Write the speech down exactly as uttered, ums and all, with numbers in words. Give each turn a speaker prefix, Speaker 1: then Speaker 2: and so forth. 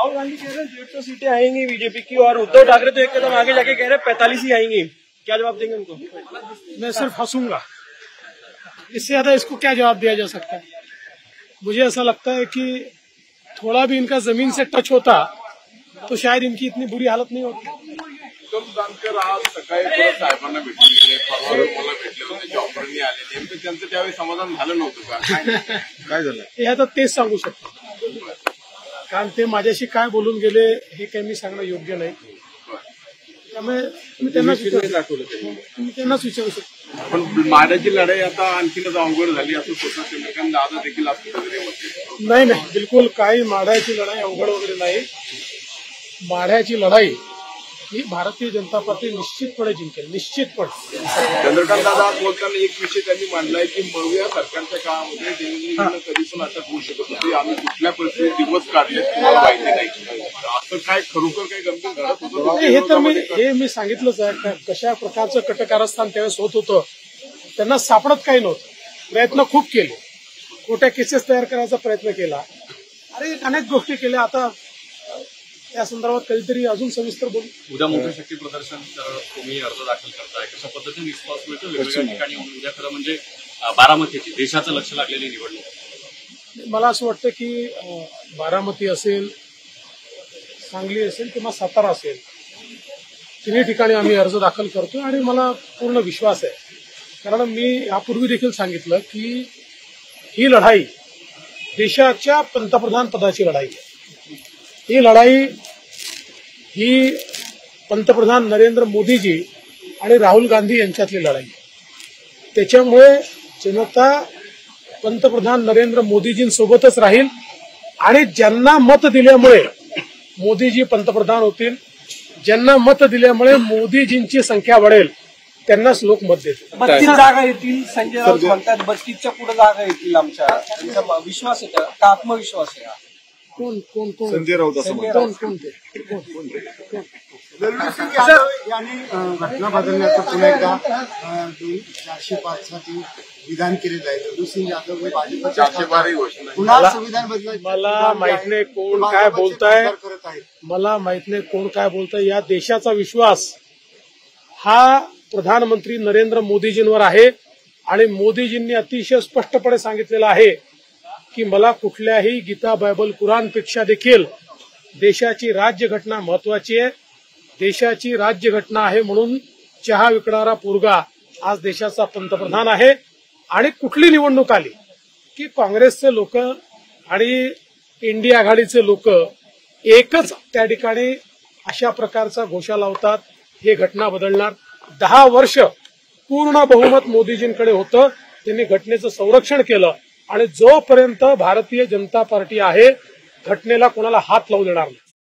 Speaker 1: राहुल गांधी कह रहे हैं डेढ़ सौ सीटें आएंगी बीजेपी की, और उद्धव ठाकरे तो एक कदम आगे जाके कह रहे हैं पैंतालीस ही आएंगी। क्या जवाब देंगे उनको?
Speaker 2: मैं सिर्फ हंसूंगा, इससे ज्यादा इसको क्या जवाब दिया जा सकता है। मुझे ऐसा लगता है कि थोड़ा भी इनका जमीन से टच होता तो शायद इनकी इतनी बुरी हालत नहीं होती।
Speaker 3: उत्तम जानकर आज सकाळी परत साहेबांना भेटून गेले, परवा मला भेटले होते, जॉबवरनी आले, नेमकं त्यांचं त्यावेळी समाधान झालं नव्हतं का? काय झालं
Speaker 2: हे आता तेच सांगू शकतो, कारण ते माझ्याशी काय बोलून गेले हे काही मी सांगणं योग्य नाही। त्यामुळे तुम्ही त्यांनाच तुम्ही त्यांनाच विचारू शकता।
Speaker 3: पण माड्याची लढाई आता आणखीनच अवघड झाली असं स्वतः चंद्रकांत दादा देखील असं वगैरे म्हणते।
Speaker 2: नाही नाही, बिलकुल काही माढ्याची लढाई अवघड वगैरे नाही। माढ्याची लढाई ही भारतीय जनता पार्टी निश्चितपणे जिंकेल, निश्चितपणे।
Speaker 3: चंद्रकांत दादा आज बोलताना एक विषय त्यांनी मांडलाय की मौर्या सरकारच्या काळामध्ये देवेंद्रजींना कधी पण अटक होऊ शकत होती, आम्ही कुठल्या परिस्थितीत दिवस काढले तुम्हाला माहिती नाही, असं काय खरोखर काही गंभीर घडत होतं?
Speaker 2: हे तर मी हे मी सांगितलंच आहे, कशा प्रकारचं कटकारस्थान त्यावेळेस होत होतं, त्यांना सापडत काही नव्हतं। प्रयत्न खूप केले, खोट्या केसेस तयार करायचा प्रयत्न केला, अरे अनेक गोष्टी केल्या। आता त्या संदर्भात कधीतरी अजून सविस्तर बोलू।
Speaker 4: उद्या मोठं शक्ती प्रदर्शन तुम्ही अर्ज दाखल करताय, कशा पद्धतीने रिस्पॉन्स मिळतो वेगवेगळ्या ठिकाणी? उद्या खरं म्हणजे बारामतीची देशाचं लक्ष लागलेली निवडणूक।
Speaker 2: मला असं वाटतं की बारामती असेल, सांगली असेल किंवा सातारा असेल, तिन्ही ठिकाणी आम्ही अर्ज दाखल करतो आणि मला पूर्ण विश्वास आहे, कारण मी यापूर्वी देखील सांगितलं की ही लढाई देशाच्या पंतप्रधान पदाची लढाई आहे। ही लढाई ही पंतप्रधान नरेंद्र मोदीजी आणि राहुल गांधी यांच्यातली लढाई आहे। त्याच्यामुळे जनता पंतप्रधान नरेंद्र मोदीजींसोबतच राहील आणि ज्यांना मत दिल्यामुळे मोदीजी पंतप्रधान होतील, ज्यांना मत दिल्यामुळे मोदीजींची संख्या वाढेल, त्यांनाच लोक मत देतील।
Speaker 1: बत्तीस जागा येतील संजय राऊत म्हणतात, बत्तीसच्या पुढे जागा येतील आमच्या, त्यांचा विश्वास आहे का? आत्मविश्वास आहे?
Speaker 2: कोण कोण कोण
Speaker 3: संजय राऊत असं
Speaker 2: कोण कोण ते
Speaker 5: लल्लू सिंग यादव यांनी घटना बदलण्याचं पुन्हा एकदा चारशे पाच साठी विधान केलेलं आहे। लल्लू सिंग यादव हे भाजपचे
Speaker 3: चारशे बारा घोषणा
Speaker 5: पुन्हा संविधान बदल
Speaker 2: मला माहित नाही कोण काय बोलताय, मला माहित नाही कोण काय बोलताय। या देशाचा विश्वास हा प्रधानमंत्री नरेंद्र मोदीजींवर आहे आणि मोदीजींनी अतिशय स्पष्टपणे सांगितलेलं आहे की मला कुठल्याही गीता बायबल कुराणपेक्षा देखील देशाची राज्यघटना महत्वाची आहे। देशाची राज्यघटना आहे म्हणून चहा विकणारा पोरगा आज देशाचा पंतप्रधान आहे। आणि कुठली निवडणूक आली की काँग्रेसचे लोक आणि इंडिया आघाडीचे लोक एकच त्या ठिकाणी अशा प्रकारचा घोषा लावतात, हे घटना बदलणार। दहा वर्ष पूर्ण बहुमत मोदीजींकडे होतं, त्यांनी घटनेचं संरक्षण केलं आणि जोपर्यंत भारतीय जनता पार्टी आहे घटनेला कोणाला हात लावू देणार नाही।